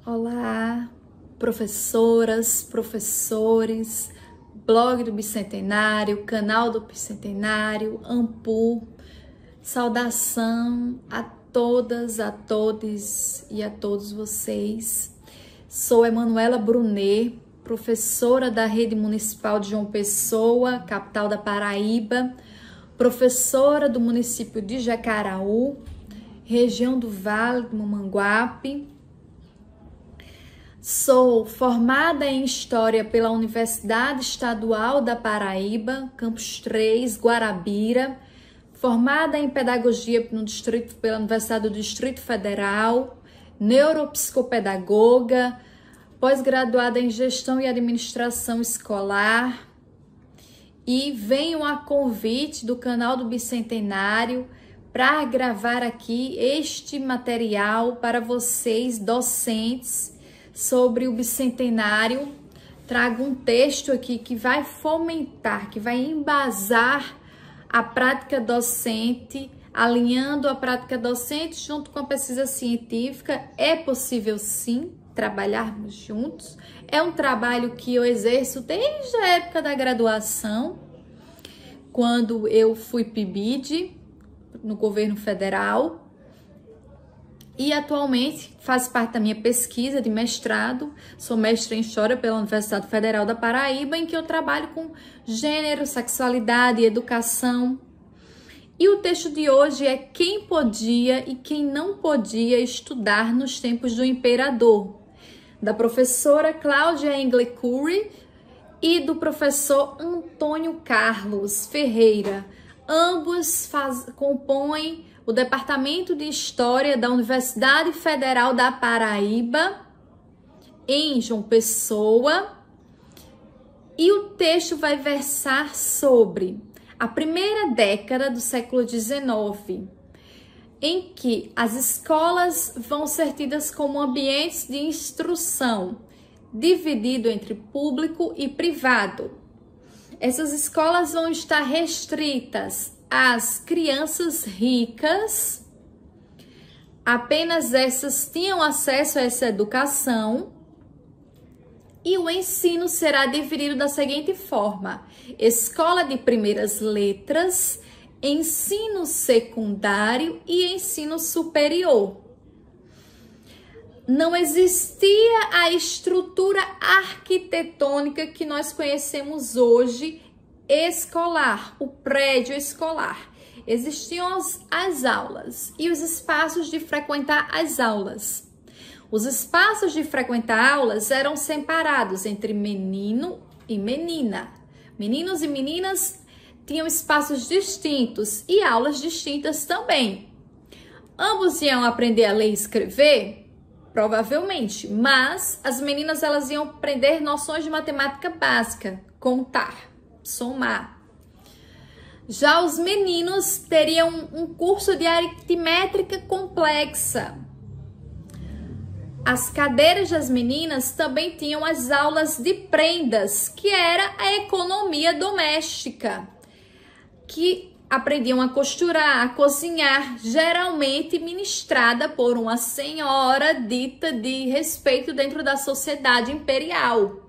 Olá, professoras, professores, blog do Bicentenário, canal do Bicentenário, Ampu. Saudação a todas, a todos e a todos vocês. Sou Emanuela Brunet, professora da Rede Municipal de João Pessoa, capital da Paraíba, professora do município de Jacaraú, região do Vale do Mamanguape. Sou formada em História pela Universidade Estadual da Paraíba, Campus 3, Guarabira, formada em Pedagogia pela Universidade do Distrito Federal, neuropsicopedagoga, pós-graduada em Gestão e Administração Escolar, e venho a convite do canal do Bicentenário para gravar aqui este material para vocês, docentes, sobre o Bicentenário. Trago um texto aqui que vai fomentar, que vai embasar a prática docente, alinhando a prática docente junto com a pesquisa científica. É possível sim trabalharmos juntos. É um trabalho que eu exerço desde a época da graduação, quando eu fui PIBID no governo federal. E atualmente faz parte da minha pesquisa de mestrado. Sou mestre em História pela Universidade Federal da Paraíba, em que eu trabalho com gênero, sexualidade e educação. E o texto de hoje é quem podia e quem não podia estudar nos tempos do imperador, da professora Cláudia Engle Curry e do professor Antônio Carlos Ferreira. Ambos compõem o Departamento de História da Universidade Federal da Paraíba, em João Pessoa, e o texto vai versar sobre a primeira década do século XIX, em que as escolas vão ser tidas como ambientes de instrução, dividido entre público e privado. Essas escolas vão estar restritas às crianças ricas. Apenas essas tinham acesso a essa educação, e o ensino será dividido da seguinte forma: escola de primeiras letras, ensino secundário e ensino superior. Não existia a estrutura arquitetônica que nós conhecemos hoje escolar, o prédio escolar. Existiam as aulas e os espaços de frequentar as aulas. Os espaços de frequentar aulas eram separados entre menino e menina. Meninos e meninas tinham espaços distintos e aulas distintas também. Ambos iam aprender a ler e escrever? Provavelmente, mas as meninas elas iam aprender noções de matemática básica, contar, somar. Já os meninos teriam um curso de aritmética complexa. As cadeiras das meninas também tinham as aulas de prendas, que era a economia doméstica, que aprendiam a costurar, a cozinhar, geralmente ministrada por uma senhora dita de respeito dentro da sociedade imperial.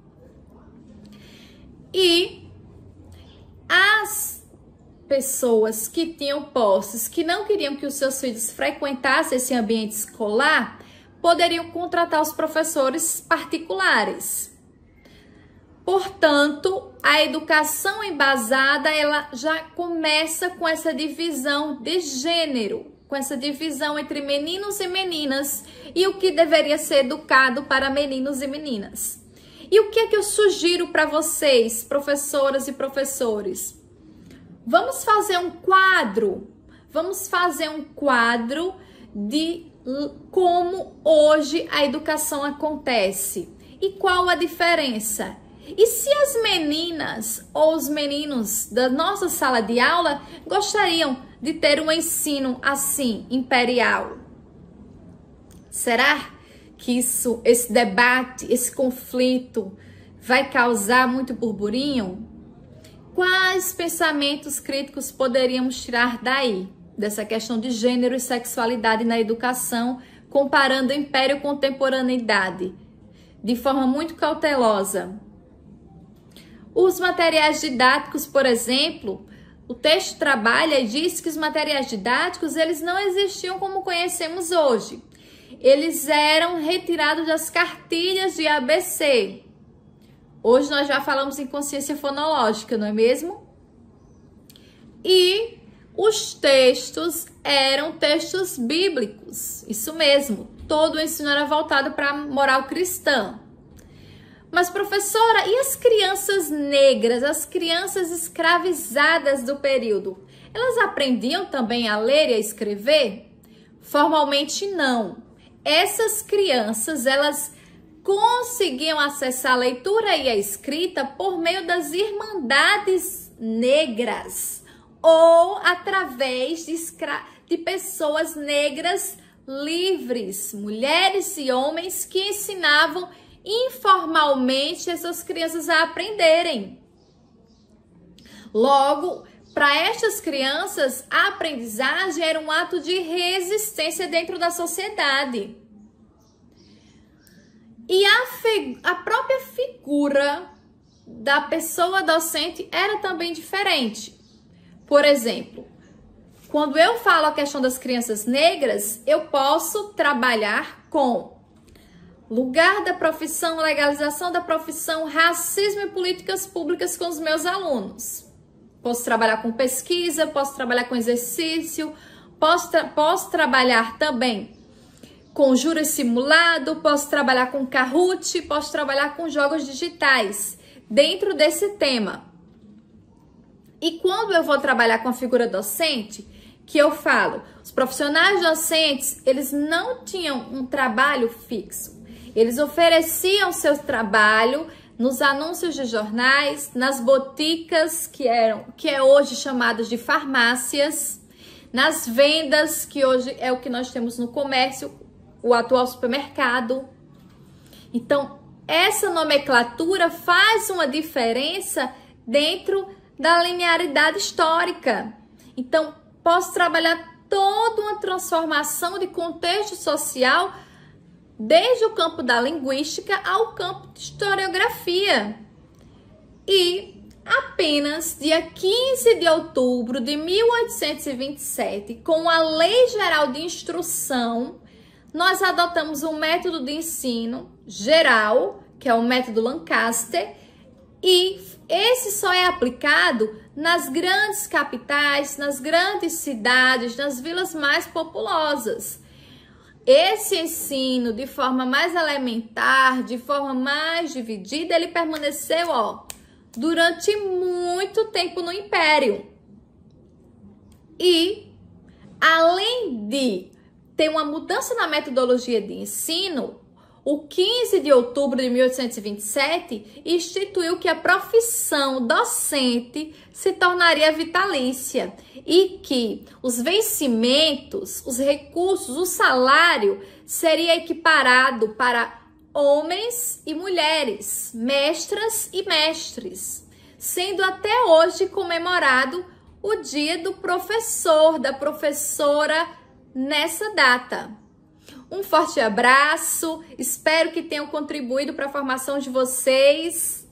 E as pessoas que tinham posses, que não queriam que os seus filhos frequentassem esse ambiente escolar, poderiam contratar os professores particulares. Portanto, a educação embasada, ela já começa com essa divisão de gênero, com essa divisão entre meninos e meninas, e o que deveria ser educado para meninos e meninas. E o que é que eu sugiro para vocês, professoras e professores? Vamos fazer um quadro de como hoje a educação acontece e qual a diferença. E se as meninas ou os meninos da nossa sala de aula gostariam de ter um ensino assim, imperial? Será que esse debate, esse conflito vai causar muito burburinho? Quais pensamentos críticos poderíamos tirar daí, dessa questão de gênero e sexualidade na educação comparando império e contemporaneidade, de forma muito cautelosa. Os materiais didáticos, por exemplo, o texto trabalha e diz que os materiais didáticos, eles não existiam como conhecemos hoje. Eles eram retirados das cartilhas de ABC. Hoje nós já falamos em consciência fonológica, não é mesmo? E os textos eram textos bíblicos, isso mesmo. Todo o ensino era voltado para a moral cristã. Mas, professora, e as crianças negras, as crianças escravizadas do período? Elas aprendiam também a ler e a escrever? Formalmente, não. Essas crianças, elas conseguiam acessar a leitura e a escrita por meio das irmandades negras ou através de pessoas negras livres, mulheres e homens que ensinavam informalmente essas crianças a aprenderem. Logo, para estas crianças, a aprendizagem era um ato de resistência dentro da sociedade. E a própria figura da pessoa docente era também diferente. Por exemplo, quando eu falo a questão das crianças negras, eu posso trabalhar com lugar da profissão, legalização da profissão, racismo e políticas públicas com os meus alunos. Posso trabalhar com pesquisa, posso trabalhar com exercício, posso trabalhar também com júri simulado, posso trabalhar com Kahoot, posso trabalhar com jogos digitais dentro desse tema. E quando eu vou trabalhar com a figura docente, que eu falo, os profissionais docentes, eles não tinham um trabalho fixo. Eles ofereciam seu trabalho nos anúncios de jornais, nas boticas, que é hoje chamadas de farmácias, nas vendas, que hoje é o que nós temos no comércio, o atual supermercado. Então, essa nomenclatura faz uma diferença dentro da linearidade histórica. Então, posso trabalhar toda uma transformação de contexto social desde o campo da linguística ao campo de historiografia. E apenas dia 15 de outubro de 1827, com a Lei Geral de Instrução, nós adotamos um método de ensino geral, que é o método Lancaster, e esse só é aplicado nas grandes capitais, nas grandes cidades, nas vilas mais populosas. Esse ensino, de forma mais elementar, de forma mais dividida, ele permaneceu, durante muito tempo no Império. E, além de ter uma mudança na metodologia de ensino, o 15 de outubro de 1827 instituiu que a profissão docente se tornaria vitalícia e que os vencimentos, os recursos, o salário seria equiparado para homens e mulheres, mestras e mestres, sendo até hoje comemorado o dia do professor, da professora nessa data. Um forte abraço, espero que tenham contribuído para a formação de vocês.